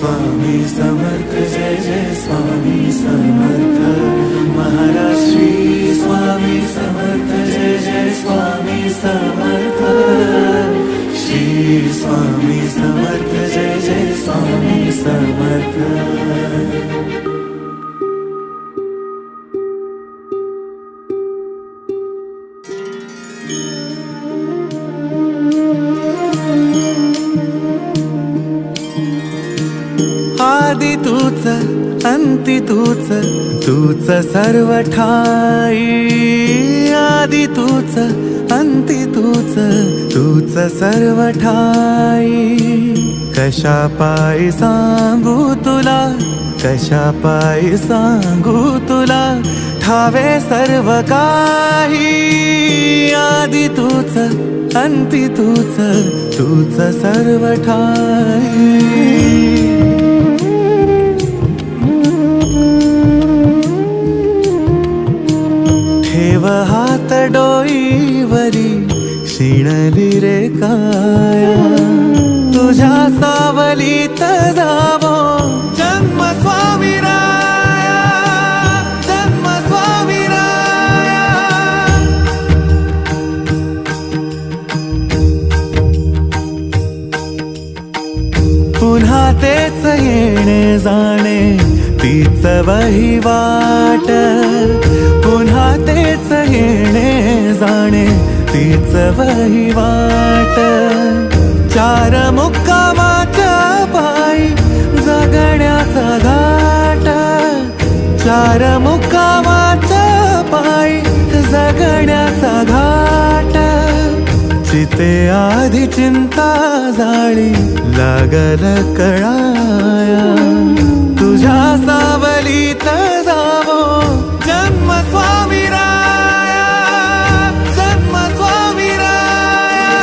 स्वामी समर्थ जय जय स्वामी समर्थ महाराज श्री स्वामी समर्थ जय जय स्वामी समर्थ श्री स्वामी समर्थ जय जय स्वामी समर्थ। आदि तूच अंती तूच तूच सर्व ठाई आदि तूच अंती तूच तूच सर्व ठाई कशा पायी सांगू तुला कशा पायी सांगू तुला ठावे सर्व काही आदि तूच अंती तूच तूच सर्व ठाई। ठेव हात डोईवरी शिणली रे काया तुझ्या सावलीत जावो जन्म स्वामी राया जन्म स्वामी राया। पुन्हा तेच येणे जाणे तीच वहिवाट पुन्हा तेच येणे जाणे तीच वहिवाट चार मुक्कामाच्या पायी जगण्याचा घाट चार मुक्कामाच्या पायी जगण्याचा घाट चिते आधी चिंता जाळी लागल कळाया तुझ्या सावलीत जावो जन्म स्वामी राया जन्म स्वामी राया।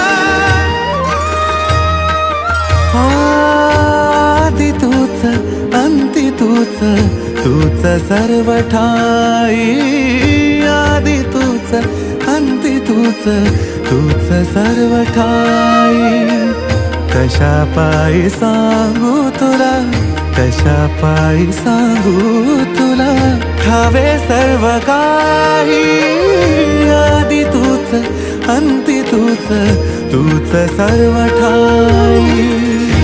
आदि तूच अंती तूच तूच सर्व ठाई आदि तूच अंती तूच तूच सर्व ठाई कशा पायी सांगू तुला कशा पायी सांगू तुला ठावे सर्व काही आदि तूच अंती तूच तूच सर्व ठाई।